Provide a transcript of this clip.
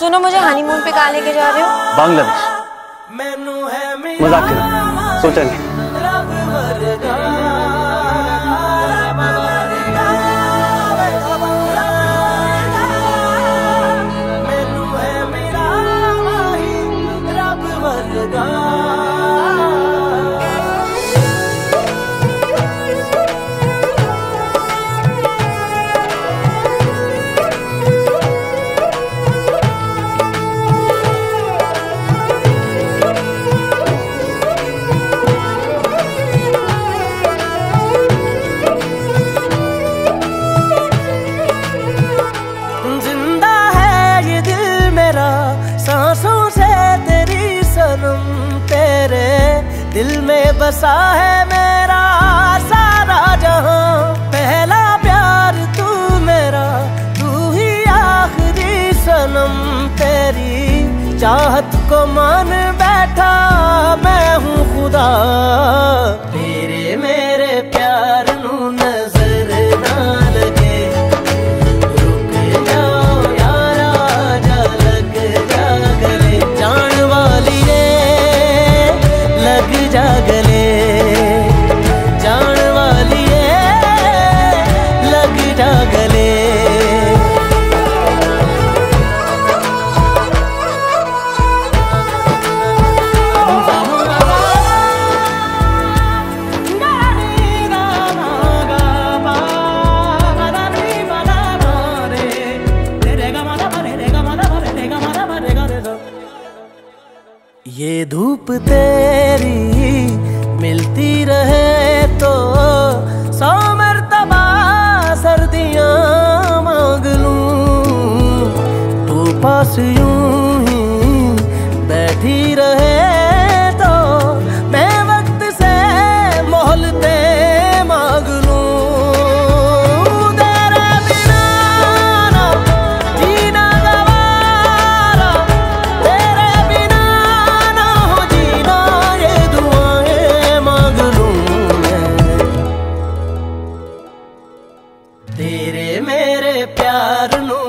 सुनो, मुझे हनीमून पे कहाँ लेके जा रहे हो? बांग्लादेश। मजाक कर रहा हूं, सोचा नहीं। सांसों से तेरी सनम, तेरे दिल में बसा है मेरा सारा जहां। पहला प्यार तू मेरा, तू ही आखिरी सनम। तेरी चाहत को मान बैठा मैं हूँ खुदा। तेरे मेरे प्यार नू नजर ना लगे, रुक जाओ यारा जा लग जा गले। जान वालिए लग जा गले, जान वालिए लग जा गले। ये धूप तेरी मिलती रहे तो 100 मर्तबा सर्दियाँ मांग लूं। तू पास यूं ही बैठी रहे तो मैं वक्त से मोहलते मांग लूं। तेरे बिना ना जीना गवारा, तेरे बिना ना हो जीना, ये दुआएं मांग लूं मैं। तेरे मेरे प्यार नू